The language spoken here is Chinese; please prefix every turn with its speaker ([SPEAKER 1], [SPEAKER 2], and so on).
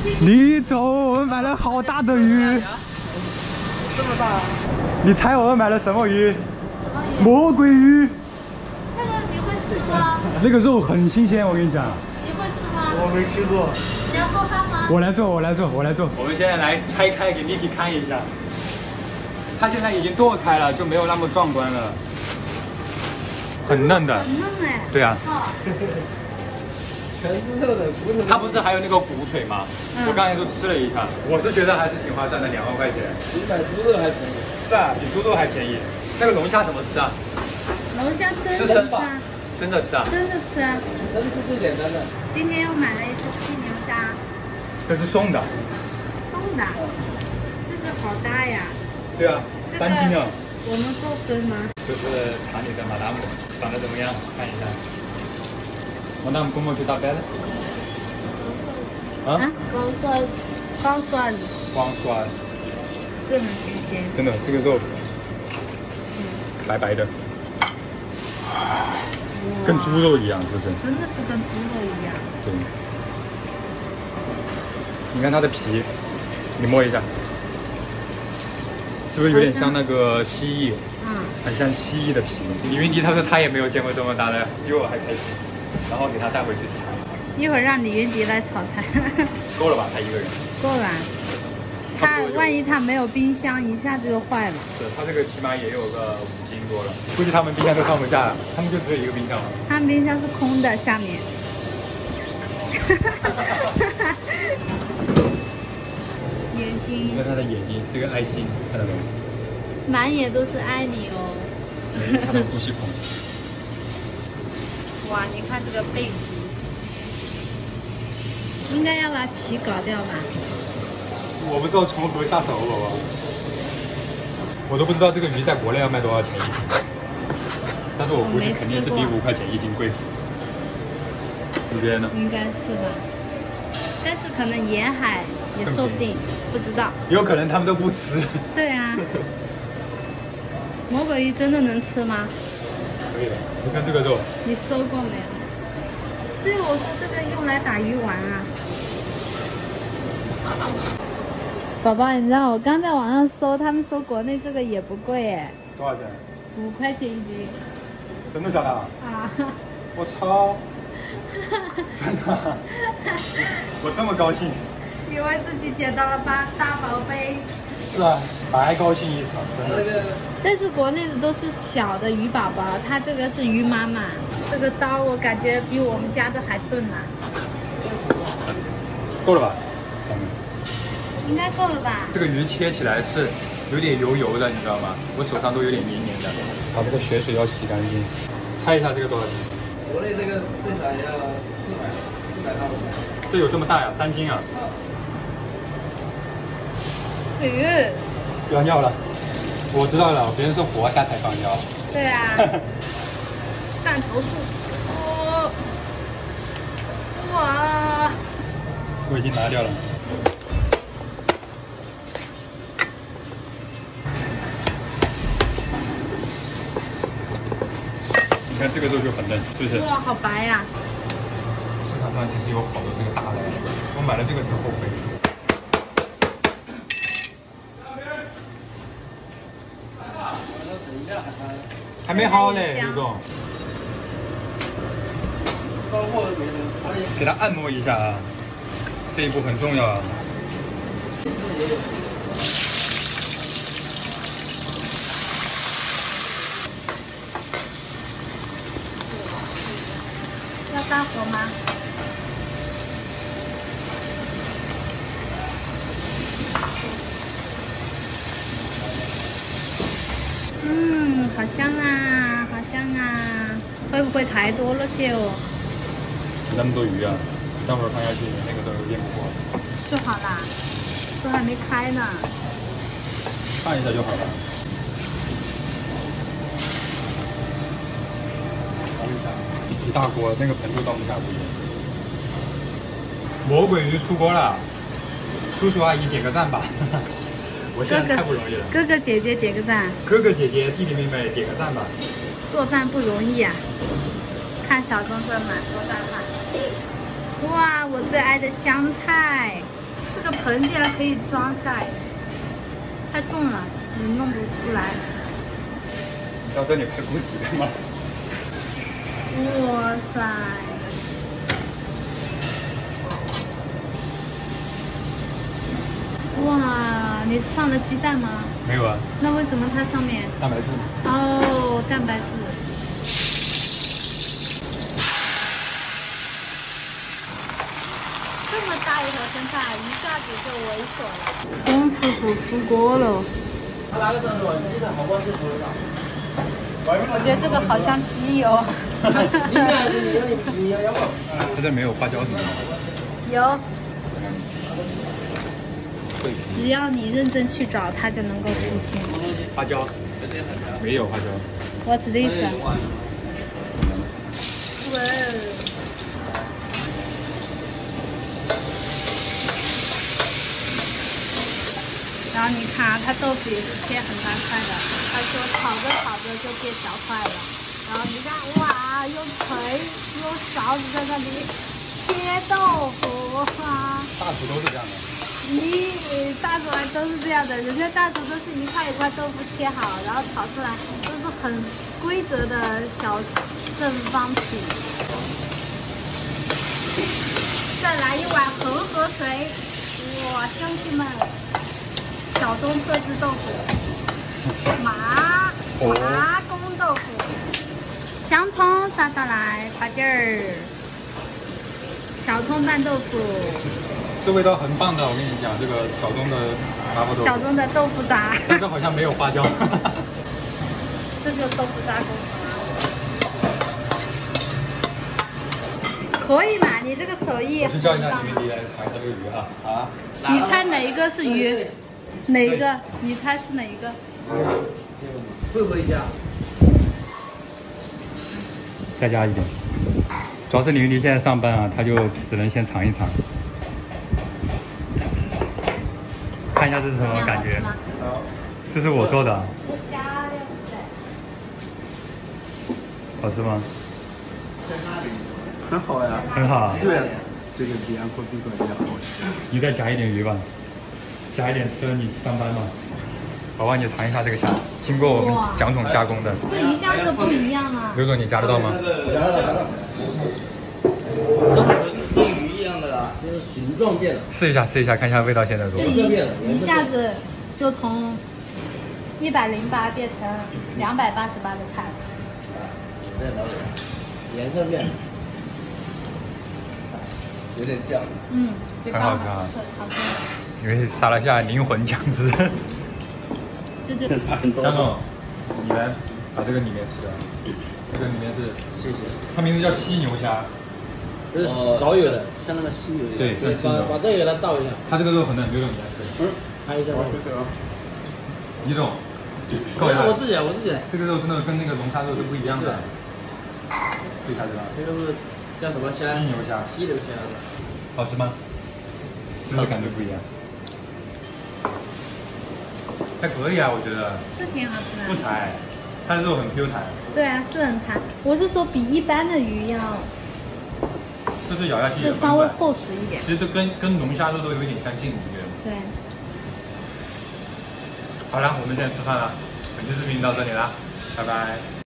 [SPEAKER 1] 李总，我们买了好大的鱼，
[SPEAKER 2] 这么大？
[SPEAKER 1] 你猜我们买了什么鱼？
[SPEAKER 3] 什么鱼？
[SPEAKER 1] 魔鬼鱼。
[SPEAKER 3] 那个你会吃吗？
[SPEAKER 1] 那个肉很新鲜，我跟你讲。
[SPEAKER 3] 你会吃吗？
[SPEAKER 2] 我没吃过。
[SPEAKER 3] 你要做饭吗？
[SPEAKER 1] 我来做。我们现在来拆开给 Niki 看一下，它现在已经剁开了，就没有那么壮观了，很嫩的。
[SPEAKER 3] 很嫩哎。
[SPEAKER 1] 对啊。
[SPEAKER 2] 全是肉的骨头。
[SPEAKER 1] 它不是还有那个骨髓吗？我刚才都吃了一下，我是觉得还是挺划算的，2万块钱。
[SPEAKER 2] 比买猪肉还便宜。
[SPEAKER 1] 是啊，比猪肉还便宜。那个龙虾怎么吃啊？
[SPEAKER 3] 龙虾真
[SPEAKER 1] 吃生吧？
[SPEAKER 3] 的吃啊？
[SPEAKER 1] 真的吃啊？
[SPEAKER 3] 真的吃啊！
[SPEAKER 2] 真是最简单的。
[SPEAKER 3] 今天又买了一只犀牛虾，
[SPEAKER 1] 这是送的。
[SPEAKER 3] 送的。这只好大呀！
[SPEAKER 1] 对啊，3斤啊。
[SPEAKER 3] 我们够分吗？
[SPEAKER 1] 这是厂里的马达姆，长得怎么样？看一下。Madame, comment tu t'appelles? 啊？
[SPEAKER 3] 光蒜，
[SPEAKER 1] 光刷
[SPEAKER 3] 是很新鲜。
[SPEAKER 1] 真的，这个肉白白的，跟猪肉一样，是不是？
[SPEAKER 3] 真的是跟猪肉一样。
[SPEAKER 1] 对。你看它的皮，你摸一下，是不是有点像那个蜥蜴？很像蜥蜴的皮。李云迪他说他也没有见过这么大的，比我还开心。然后给他带回去炒。
[SPEAKER 3] 一会儿让李云迪来炒菜。
[SPEAKER 1] 够了吧？他一个人。
[SPEAKER 3] 够了。他万一他没有冰箱，一下子就坏了。
[SPEAKER 1] 是他这个起码也有个5斤多了，估计他们冰箱都放不下了，他们就只有一个冰箱了。
[SPEAKER 3] 他们冰箱是空的，下面。眼睛。
[SPEAKER 1] 你看他的眼睛是个爱心，看到没有？
[SPEAKER 3] 满眼都是爱你哦。
[SPEAKER 1] 他的呼吸孔。
[SPEAKER 3] 哇，你看这个背肌，应该要把皮搞掉吧？
[SPEAKER 1] 我不知道从何下手，宝宝。我都不知道这个鱼在国内要卖多少钱一斤，但是我估计肯定是比5块钱一斤贵。你觉得呢？
[SPEAKER 3] 应该是吧，但是可能沿海也说不定，不知道。
[SPEAKER 1] 有可能他们都不吃。
[SPEAKER 3] 对啊。魔鬼鱼真的能吃吗？
[SPEAKER 1] 可以的，你看这个肉。
[SPEAKER 3] 你搜过没有？所以我说这个用来打鱼丸啊。宝宝，你知道我刚在网上搜，他们说国内这个也不贵哎。
[SPEAKER 1] 多少钱
[SPEAKER 3] ？5块钱一斤。
[SPEAKER 1] 真的假的？
[SPEAKER 3] 啊！
[SPEAKER 1] 我操！真的？我这么高兴。
[SPEAKER 3] 以为自己捡到了大宝贝。
[SPEAKER 1] 是啊，白高兴一场，真的是。
[SPEAKER 3] 但是国内的都是小的鱼宝宝，它这个是鱼妈妈。这个刀我感觉比我们家的还钝啊。
[SPEAKER 1] 够了吧？
[SPEAKER 3] 应该够了吧？这
[SPEAKER 1] 个鱼切起来是有点油油的，你知道吗？我手上都有点黏黏的。把这个血水要洗干净。猜一下这个多少斤？
[SPEAKER 2] 国内这个最少也要400到500。
[SPEAKER 1] 这有这么大呀？3斤啊！要尿了，我知道了，别人是活虾才放尿。
[SPEAKER 3] 对啊。弹头术。哇！
[SPEAKER 1] 我已经拿掉了。你看这个肉就很嫩，是不是？
[SPEAKER 3] 哇，好白呀！
[SPEAKER 1] 市场上其实有好多这个大的，我买了这个挺后悔。还没好嘞，刘总。给它按摩一下啊，这一步很重要啊。
[SPEAKER 3] 要大火吗？好香啊，好香啊！会不会太多了些哦？
[SPEAKER 1] 那么多鱼啊，待会儿放下去，那个都有点不过。
[SPEAKER 3] 做好啦，都还没开呢。
[SPEAKER 1] 看一下就好了。一大锅，那个盆都装不下估计。魔鬼鱼出锅了，叔叔阿姨点个赞吧。我现在太不容易了。
[SPEAKER 3] 哥哥姐姐点个赞。
[SPEAKER 1] 哥哥姐姐弟弟妹妹点个赞吧。
[SPEAKER 3] 做饭不容易啊，看小公孙满多大汗。哇，我最爱的香菜。 盆竟然可以装下来，太重了，你弄不出来。
[SPEAKER 1] 你知道这里排骨底的吗？
[SPEAKER 3] 哇塞！哇，你是放了鸡蛋吗？
[SPEAKER 1] 没有啊。
[SPEAKER 3] 那为什么它上面？
[SPEAKER 1] 蛋白质。
[SPEAKER 3] 哦，蛋白质。这么大一条生菜，一下子就猥琐了。钟师傅出锅了。
[SPEAKER 2] 他哪个灯笼？你的好不好吃？
[SPEAKER 3] 我觉得这个好像鸡油。
[SPEAKER 2] 你要不？
[SPEAKER 1] 它这没有花椒是吗？
[SPEAKER 3] 有。只要你认真去找，它就能够出现。
[SPEAKER 1] 花椒？没有花椒。
[SPEAKER 3] What's this? 哇！然后你看，它豆腐也是切很大块的。他说炒着炒着就变小块了。然后你看，哇，用锤用勺子在那里切豆腐啊！
[SPEAKER 1] 大厨都是这样的。
[SPEAKER 3] 咦，大厨还都是这样的，人家大厨都是一块一块豆腐切好，然后炒出来都是很规则的小正方体。再来一碗恒河水，哇，乡亲们，小东特制豆腐，麻公豆腐，香葱撒上来，快点儿，小葱拌豆腐。
[SPEAKER 1] 这味道很棒的，我跟你讲，这个小东的麻婆豆腐。
[SPEAKER 3] 小东的豆腐渣。
[SPEAKER 1] 但是好像没有花椒。
[SPEAKER 3] 这就是豆腐渣工程。可以嘛？你这个手艺。
[SPEAKER 1] 我去叫一下你来尝一下这个鱼哈。啊？
[SPEAKER 3] 你猜哪一个是鱼？哪一个？你猜是哪一个？
[SPEAKER 2] 会不会加？
[SPEAKER 1] 再加一点。主要是李云迪现在上班啊，他就只能先尝一尝。看一下这是什么感觉？这是我做的。好吃吗？
[SPEAKER 4] 很好呀。
[SPEAKER 1] 很好。
[SPEAKER 4] 对，这个比安国宾馆要好吃。
[SPEAKER 1] 你再加一点鱼吧，加一点吃了你上班嘛。宝宝，你尝一下这个虾，经过我们蒋总加工的。
[SPEAKER 3] 这一下就不一样了。
[SPEAKER 1] 刘总，你夹得到吗？
[SPEAKER 2] 跟鱼一样的啦，就是形状变了。
[SPEAKER 1] 试一下，看一下味道现在如何。
[SPEAKER 3] 一下子就从108变成288的菜了。
[SPEAKER 2] 颜色变了，有点酱。
[SPEAKER 3] 嗯，
[SPEAKER 1] 很好吃啊，
[SPEAKER 3] 好吃。
[SPEAKER 1] 因为撒了下灵魂酱汁。
[SPEAKER 3] 这就是
[SPEAKER 1] 张总，你来把这个里面吃掉。这个里面是，
[SPEAKER 2] 谢谢。
[SPEAKER 1] 它名字叫犀牛虾。
[SPEAKER 2] 这是少有的，像那个犀牛一样。
[SPEAKER 1] 对，
[SPEAKER 2] 把这个给它倒一下。
[SPEAKER 1] 它这个肉很嫩，刘总你来吃。
[SPEAKER 2] 拍一下。
[SPEAKER 1] 李总，
[SPEAKER 2] 我自己。
[SPEAKER 1] 这个肉真的跟那个龙虾肉是不一样的。试一下这个。
[SPEAKER 2] 这个是叫什么虾？
[SPEAKER 1] 犀牛虾。
[SPEAKER 2] 犀牛虾。
[SPEAKER 1] 好吃吗？是不是感觉不一样？还可以啊，我觉得。
[SPEAKER 3] 是挺好吃的。
[SPEAKER 1] 不柴，它的肉很 Q 弹。
[SPEAKER 3] 对啊，是很弹。我是说比一般的鱼要。
[SPEAKER 1] 就是咬下去
[SPEAKER 3] 就稍微厚实一点。
[SPEAKER 1] 其实都跟龙虾肉都有一点相近，我觉得。
[SPEAKER 3] 对。
[SPEAKER 1] 好了，我们现在吃饭了，本期视频到这里了，拜拜。